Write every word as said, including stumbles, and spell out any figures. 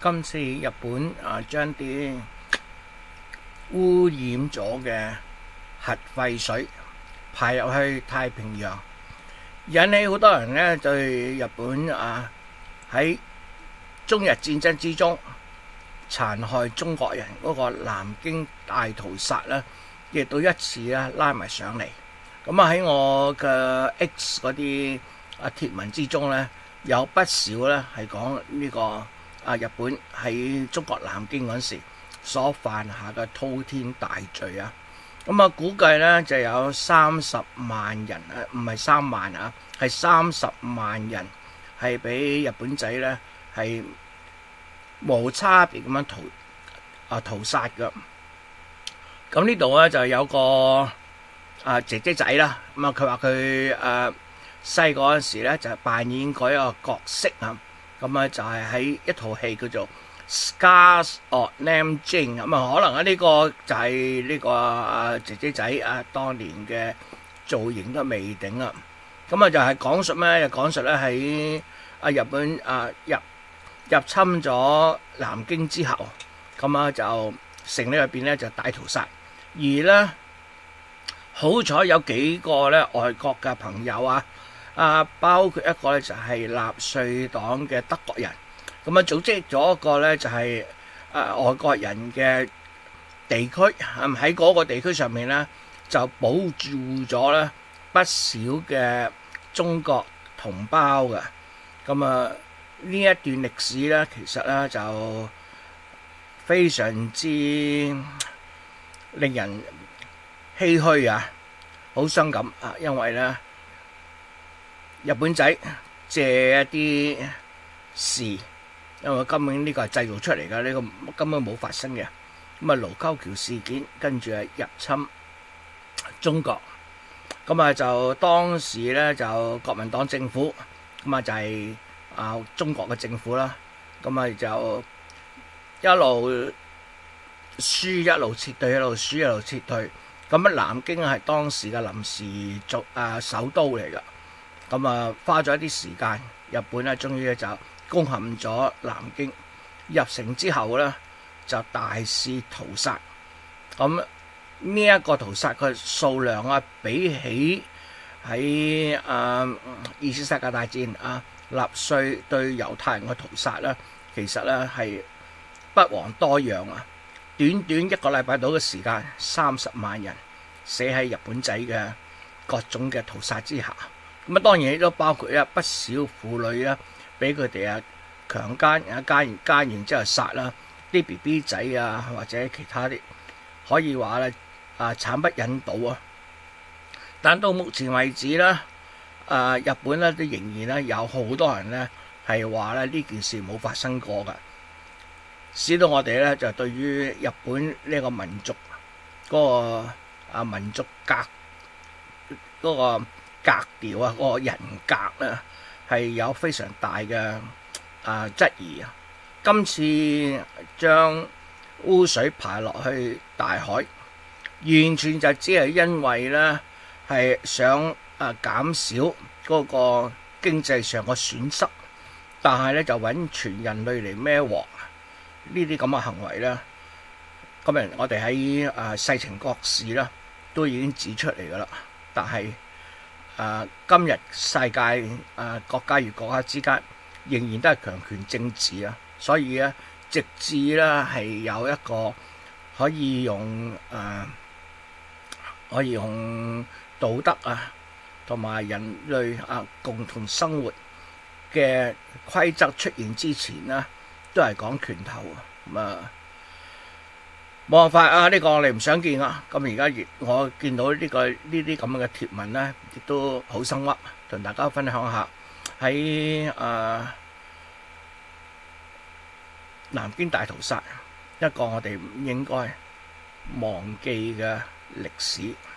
今次日本啊將啲污染咗嘅核廢水排入去太平洋，引起好多人呢對日本啊喺中日戰爭之中殘害中國人嗰個南京大屠殺呢，亦都一次咧拉埋上嚟。咁啊喺我嘅 X 嗰啲啊貼文之中呢，有不少呢係講呢個啊日本喺中國南京嗰時所犯下嘅滔天大罪啊！咁啊估計呢就有三十萬人啊，唔係三萬啊，係三十萬人係俾日本仔呢係無差別咁樣屠啊屠殺㗎。咁呢度呢就有個啊姐姐仔啦，咁啊佢話佢誒細個嗰時咧就扮演過一個角色啊，咁啊就係喺一套戲叫做《Scars of Nanjing》，咁啊可能啊呢個就係呢個啊姐姐仔啊當年嘅造型都未定啊，咁啊就係講述咩？就講述咧喺啊日本啊入入侵咗南京之後，咁啊就城裏入邊咧就大屠殺，而咧好彩有幾個咧外國嘅朋友啊，啊包括一個咧就係納粹黨嘅德國人，咁啊組織咗一個咧就係啊外國人嘅地區，喺嗰個地區上面咧就保住咗咧不少嘅中國同胞嘅，咁啊呢一段歷史咧其實咧就非常之令人唏噓啊，好傷感啊！因為咧，日本仔借一啲事，因為根本呢個係製造出嚟嘅，呢個根本冇發生嘅。咁啊，盧溝橋事件跟住係入侵中國，咁啊就當時咧就國民黨政府，咁啊就係啊中國嘅政府啦，咁啊就一路輸一路撤退，一路輸一路撤退。咁啊，南京係當時嘅臨時做啊首都嚟㗎，咁啊花咗一啲時間，日本咧終於咧就攻陷咗南京。入城之後咧就大肆屠殺，咁呢一個屠殺嘅數量啊，比起喺啊二次世界大戰啊納粹對猶太人嘅屠殺咧，其實咧係不遑多讓啊！短短一個禮拜到嘅時間，三十萬人死喺日本仔嘅各種嘅屠殺之下。咁啊，當然亦都包括一不少婦女啦，俾佢哋啊強姦，啊姦完姦完之後殺啦，啲 B B 仔啊或者其他啲，可以話咧啊慘不忍睹啊！但到目前為止咧，啊日本咧都仍然咧有好多人咧係話咧呢件事冇發生過㗎。使到我哋咧就對於日本呢個民族嗰個啊民族格嗰個格調啊，嗰個人格咧係有非常大嘅啊質疑啊！今次將污水排落去大海，完全就只係因為咧係想啊減少嗰個經濟上嘅損失，但係咧就揾全人類嚟孭鑊。呢啲咁嘅行為咧，今日我哋喺啊世情國事啦，都已經指出嚟噶啦。但係啊，今日世界啊國家與國家之間仍然都係強權政治啊，所以咧直至咧係有一個可以用啊可以用道德啊同埋人類啊共同生活嘅規則出現之前咧，都係講拳頭啊！咁啊，冇辦法啊！呢、這個我哋唔想見啊！咁而家我見到呢、這個呢啲咁嘅貼文咧，亦都好深刻，同大家分享下喺啊南京大屠殺一個我哋唔應該忘記嘅歷史。